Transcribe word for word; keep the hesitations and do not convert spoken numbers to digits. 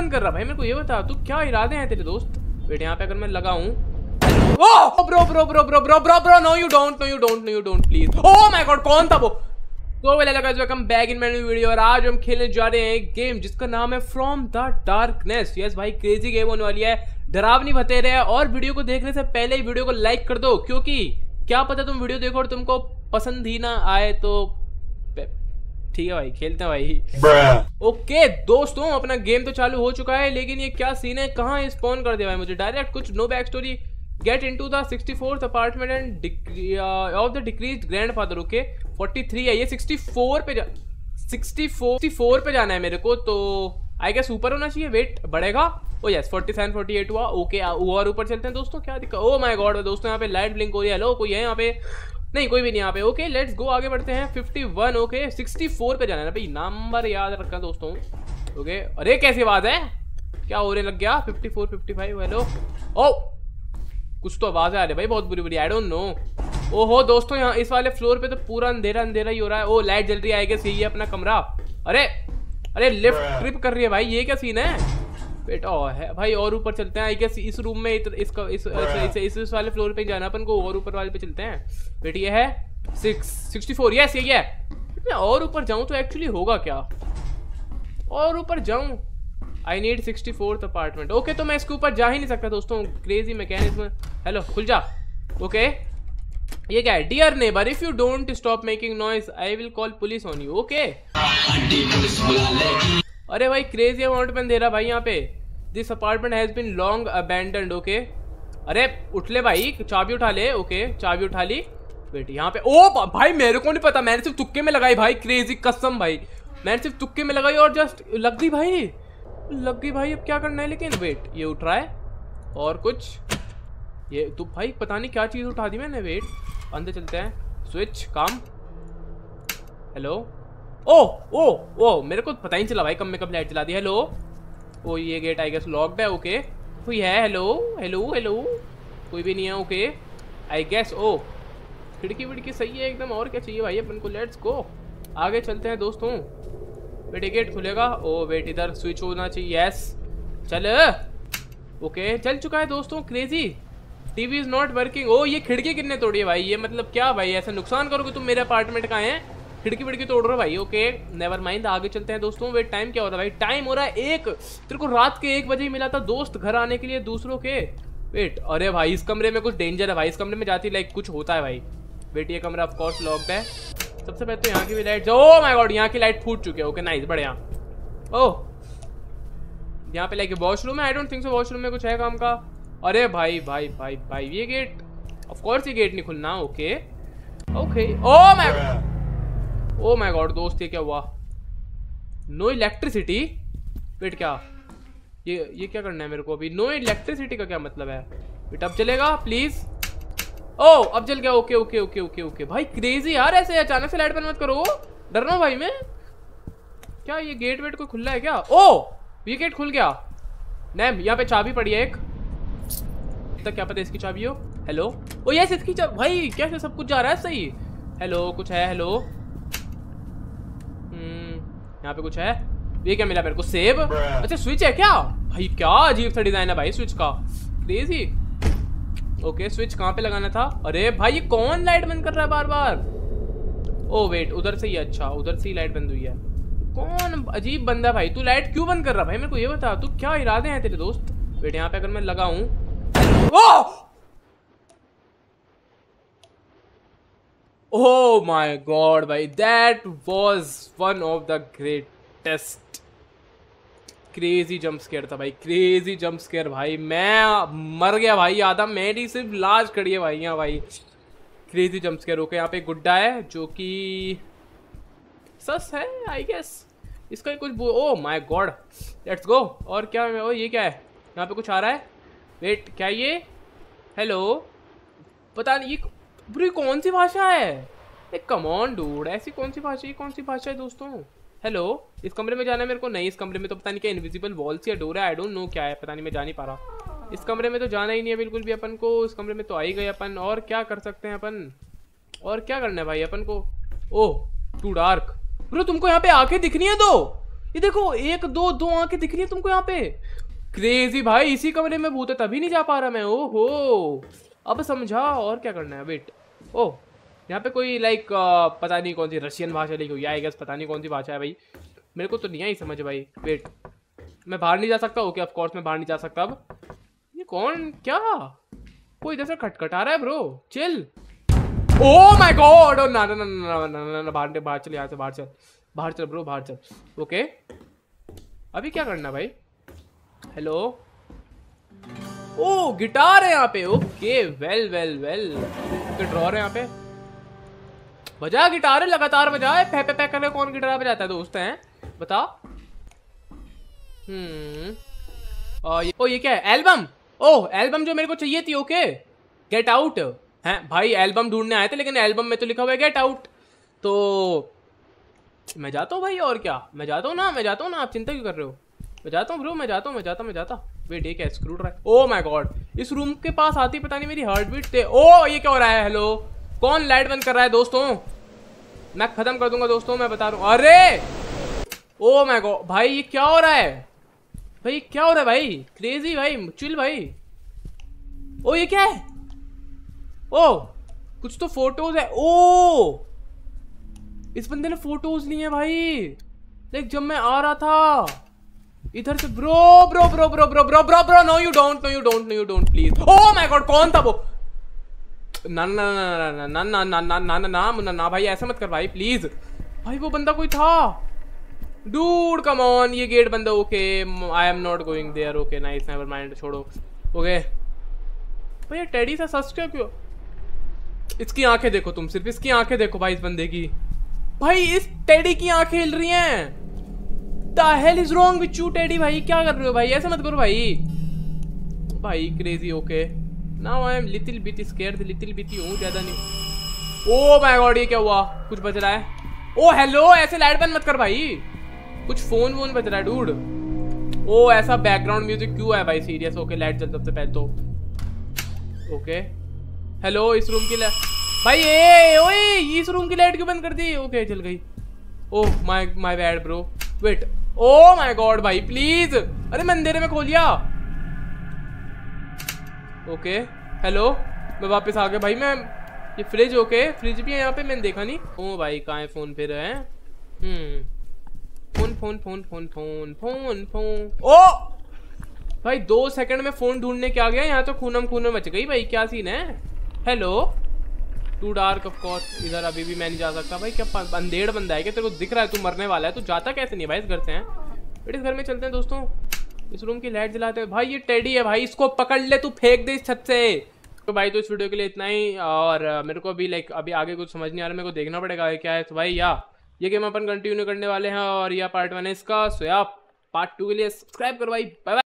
बंद कर रहा भाई? मेरे को ये बता, तू क्या इरादे हैं तेरे दोस्त? वेट, यहाँ पे अगर मैं लगाऊं, oh bro bro bro bro bro bro bro no you don't no you don't no you don't please. Oh my god, कौन था वो? तो well guys, welcome back in my new video. और आज हम खेलने जा रहे हैं एक गेम जिसका नाम है फ्रॉम द डार्कनेस। यस भाई, क्रेजी गेम होने वाली है, डरावनी बतेरे है। और वीडियो को देखने से पहले ही वीडियो को लाइक कर दो, क्योंकि क्या पता तुम वीडियो देखो और तुमको पसंद ही ना आए तो ठीक है भाई, खेलते हैं भाई। ओके दोस्तों, अपना गेम तो चालू हो चुका है, लेकिन ये क्या सीन है, कहाँ स्पॉन कर दिया भाई मुझे डायरेक्ट? कुछ no back story. Get into the sixty fourth apartment and of the decreased grandfather. Okay, forty three है ये, सिक्सटी फोर पे जा सिक्सटी फोर सिक्सटी फोर पे जाना है मेरे को, तो आई गेस ऊपर होना चाहिए। वेट, बढ़ेगा। Oh yes, forty seven forty eight हुआ। ओके, और ऊपर चलते हैं दोस्तों। क्या दिक्कत? ओ माय गॉड दोस्तों, यहाँ पे लाइट ब्लिंक हो रही है। हेलो, कोई है यहाँ पे? नहीं, कोई भी नहीं यहाँ पे। ओके लेट्स गो, आगे बढ़ते हैं। Fifty one, okay sixty four पे जाना है भाई, नंबर याद रखना दोस्तों। ओके, अरे कैसी आवाज है, क्या हो रहे लग गया? Fifty four fifty five, hello. ओ कुछ तो आवाज आ रही है भाई, बहुत बुरी बुरी, आई डोंट नो। ओहो दोस्तों, यहाँ इस वाले फ्लोर पे तो पूरा अंधेरा अंधेरा ही हो रहा है। ओ लाइट जल रही है, आई गेस यही है अपना कमरा। अरे अरे लिफ्ट ट्रिप कर रही है भाई, ये क्या सीन है? बेटा है भाई, और ऊपर चलते हैं। आई गेस इस रूम में इत, इसका इस, इस, इस, इस वाले फ्लोर पे जाना अपन को, और ऊपर वाले पे चलते हैं। बेटी ये है सिक्स सिक्सटी फोर, यस यही है। मैं और ऊपर जाऊं तो एक्चुअली होगा क्या? और ऊपर जाऊं, I need sixty fourth apartment. Okay, तो मैं इसके ऊपर जा ही नहीं सकता दोस्तों, क्रेजी मैकेनिज्म। हेलो, खुल जा। ओके, ये क्या है? Dear neighbour, if you don't stop making noise I will call police on you. Okay, अरे भाई क्रेजी अमाउंट में दे रहा भाई यहाँ पे। This apartment has been long abandoned. Okay, अरे उठ ले भाई, चाबी उठा ले। ओके, चाबी उठा ली। वेट, यहाँ पे ओ भाई मेरे को नहीं पता, मैंने सिर्फ तुक्के में लगाई भाई, क्रेजी कसम भाई, मैंने सिर्फ तुक्के में लगाई और जस्ट लग गई भाई, लग गई भाई। अब क्या करना है लेकिन? वेट, ये उठ रहा है और कुछ ये तो भाई पता नहीं क्या चीज़ उठा दी मैंने। वेट, अंदर चलते हैं। स्विच काम। हेलो, ओ ओ ओ मेरे को पता ही चला भाई, कब में कब लाइट जला दी। हेलो, ओ ये गेट आई गेस लॉक्ड है। ओके, कोई है? हेलो हेलो हेलो, कोई भी नहीं है। ओके आई गेस, ओ खिड़की विड़की सही है एकदम, और क्या चाहिए भाई अपन को? लेट्स गो, आगे चलते हैं दोस्तों। वेट, गेट खुलेगा। ओ वेट, इधर स्विच होना चाहिए। यस, चल। ओके, चल चुका है दोस्तों। Crazy TV is not working. ओ ये खिड़की कितने तोड़ी है भाई? ये मतलब क्या भाई, ऐसा नुकसान करोगे तुम मेरे अपार्टमेंट का है? खिड़की विड़की तोड़ रहे हो भाई। ओके नेवर माइंड, आगे चलते हैं दोस्तों। वेट, टाइम क्या हो रहा है भाई? टाइम हो रहा है एक। तेरे को रात के एक बजे ही मिला था दोस्त घर आने के लिए दूसरों के। वेट, अरे भाई इस कमरे में कुछ डेंजर है भाई, इस कमरे में जाती लाइक कुछ होता है भाई। वेट, ये कमरा ऑफ कोर्स लॉक्ड है। सबसे पहले तो यहाँ की भी लाइट, ओ माय गॉड यहाँ की लाइट फूट चुकी है। ओके नाइस, बढ़िया। ओह यहाँ पे लाइक वॉशरूम है, I don't think so washroom में कुछ है काम का। अरे भाई भाई भाई भाई, ये गेट ऑफ कोर्स ये गेट नहीं खुलना। Okay okay, oh my oh my god दोस्त, ये क्या हुआ? No electricity. वेट, क्या ये ये क्या करना है मेरे को अभी? नो इलेक्ट्रिसिटी का क्या मतलब है? वेट, अब चलेगा प्लीज। ओ अब जल गया। Okay okay okay okay okay भाई, क्रेजी यार, ऐसे अचानक से लाइट बंद मत करो, डर रहा हूं भाई मैं। क्या ये गेट वेट कोई खुला है क्या? ओ ये गेट खुल गया। नैम, यहाँ पे चाबी पड़ी है एक, तक क्या पता इसकी चाबी हो। हेलो, ओ यस इसकी चाबी। भाई कैसे सब कुछ जा रहा है सही? हेलो, कुछ है? हेलो, यहाँ पे कुछ है। ये क्या मिला मेरे को? सेब। अच्छा स्विच है क्या भाई? क्या अजीब सा डिजाइन है भाई स्विच का, क्रेजी। ओके, स्विच कहाँ पे लगाना था? अरे भाई ये कौन लाइट बंद कर रहा है बार बार? ओ वेट, उधर से ही, अच्छा उधर से ही लाइट बंद हुई है। कौन अजीब बंदा है भाई? तू लाइट क्यों बंद कर रहा है भाई? मेरे को ये बता, तू क्या इरादे हैं तेरे दोस्त? वेट, यहाँ पे अगर मैं लगाऊं, ओह माय गॉड भाई, that was one of the greatest crazy jump scare था भाई, क्रेजी जंप स्केयर भाई। मैं मर गया भाई, आधा मेरी सिर्फ लाश खड़ी है भाई यहाँ भाई, क्रेजी जंप स्केयर। ओके, यहाँ पे गुड्डा है जो कि सस है आई गेस, इसका कुछ। Oh my god, let's go. और क्या? ओ ये क्या है? यहाँ पे कुछ आ रहा है। वेट, क्या ये? हेलो, पता नहीं ये पूरी कौन सी भाषा है? कम ऑन डूड, ऐसी कौन सी भाषा, ये कौन सी भाषा है दोस्तों? हेलो, इस कमरे में जाना है मेरे को? नहीं, इस कमरे में तो पता नहीं क्या इनविजिबल वॉल्स या डोर है, आई डोंट नो क्या है, पता नहीं, मैं जा नहीं पा रहा। इस कमरे में तो जाना ही नहीं है बिल्कुल भी अपन को, इस कमरे में तो आ ही गए अपन। और क्या कर सकते हैं अपन? और क्या करना है भाई अपन को? ओह टू डार्क। ब्रो तुमको यहाँ पे आंखें दिखनी है दो? ये देखो एक दो दो आंखें दिख रही है तुमको यहाँ पे। क्रेजी भाई, इसी कमरे में भूत है तभी नहीं जा पा रहा मैं। ओहो अब समझा। और क्या करना है? वेट, ओह यहाँ पे कोई लाइक पता नहीं कौन सी रशियन भाषा लिखी हुई है, आई गेस पता नहीं कौन सी भाषा है भाई, मेरे को तो नहीं आई समझ भाई। वेट, मैं बाहर नहीं जा सकता? ओके ऑफ कोर्स मैं बाहर नहीं जा सकता। अब ये कौन, क्या कोई इधर से खटखटा रहा है bro? Chill. Oh my god, ना ना ना ना ना ना, बाहर बाहर चल, यहाँ से बाहर चल, बाहर चल ब्रो, बाहर चल। ओके अभी क्या करना भाई? हेलो, ओ गिटार है यहाँ पे। Okay well well well, okay drawer है यहाँ पे। बजा गिटार, लगातार बजा। फे पे पे कर कौन गिटार बजाता है दोस्त हैं बता? हम्म और ये, ओ ये क्या है? एल्बम। ओह एल्बम जो मेरे को चाहिए थी। ओके गेट आउट है भाई, एल्बम ढूंढने आए थे लेकिन एल्बम में तो लिखा हुआ है गेट आउट। तो मैं जाता हूँ भाई, और क्या, मैं जाता हूँ ना, मैं जाता हूँ ना, आप चिंता क्यों कर रहे हो? मैं जाता हूँ ब्रो, मैं जाता हूँ, मैं जाता मैं जाता वेट, ये क्या screwdriver? Oh my god, इस रूम के पास आती पता नहीं मेरी हार्ट बीट थे। ओ ये क्या हो रहा है? हेलो, कौन लाइट बंद कर रहा है दोस्तों? मैं खत्म कर दूंगा दोस्तों, मैं बता रहा हूँ। अरे ओ माय गॉड भाई, ये क्या हो रहा है भाई? क्या हो रहा है भाई? क्रेजी भाई, चिल भाई। ओ ये क्या है? ओ कुछ तो फोटोज है। ओ इस बंदे ने फोटोज लिए हैं भाई, लाइक जब मैं आ रहा था इधर से। Bro bro bro bro bro bro bro bro no you don't, no you don't, no you don't please. Oh my god, कौन था वो? ना ना ना ना ना ना ना ना ना ना ना ना भाई, ऐसा मत कर भाई प्लीज। भाई वो बंदा कोई था। डूड कम ऑन, ये गेट बंद है। Okay I am not going there. Okay nice, never mind, छोड़ो। ओके भाई टेडी सा सच क्यों? इसकी आंखें देखो तुम, सिर्फ इसकी आंखें देखो भाई, इस बंदे की। भाई इस टेडी की आंखें हिल रही हैं। The hell is wrong with you teddy भाई, क्या कर रहे हो भाई? ऐसा मत करो भाई। भाई crazy. Okay now I am little bit scared, little bit हूँ, ज्यादा नहीं। ओह माय गॉड, ये क्या हुआ? कुछ बज रहा है। ओ हेलो, ऐसे लाइट बंद मत कर भाई, कुछ फोन वोन बज रहा है डूड। ओ ऐसा बैकग्राउंड म्यूजिक क्यों है भाई? सीरियस। ओके लाइट जल सबसे पहले तो। ओके हेलो, इस रूम की लाइट भाई, ए ओए इस रूम की लाइट क्यों बंद कर दी? ओके चल गई। Oh my my bad bro, wait. Oh my god भाई प्लीज, अरे मैं अंधेरे में खो लिया। ओके हेलो, मैं वापस आ गया भाई। मैं ये फ्रिज, ओके फ्रिज भी है यहाँ पे, मैंने देखा नहीं। ओ भाई कहाँ है फोन फिर है? Hmm phone phone phone phone phone phone phone ओ भाई दो सेकंड में फोन ढूंढने के आ गया, यहाँ तो खूनम खूनम मच गई भाई। क्या सीन है? Hello, too dark of course, इधर अभी भी मैं नहीं जा सकता भाई। क्या अंधेड़ बंदा है क्या? तेरे को दिख रहा है तू मरने वाला है, तू जाता कैसे नहीं भाई इस घर से? हैं बेटे, इस घर में चलते हैं दोस्तों, इस रूम की लाइट जलाते हैं। भाई ये टेडी है भाई, इसको पकड़ ले, तू फेंक दे इस छत से। तो भाई तो इस वीडियो के लिए इतना ही, और मेरे को अभी लाइक अभी आगे कुछ समझ नहीं आ रहा, मेरे को देखना पड़ेगा क्या है। तो भाई या ये गेम अपन कंटिन्यू करने वाले हैं, और यह पार्ट वन है इसका। सो या पार्ट टू के लिए सब्सक्राइब करो भाई। Bye bye.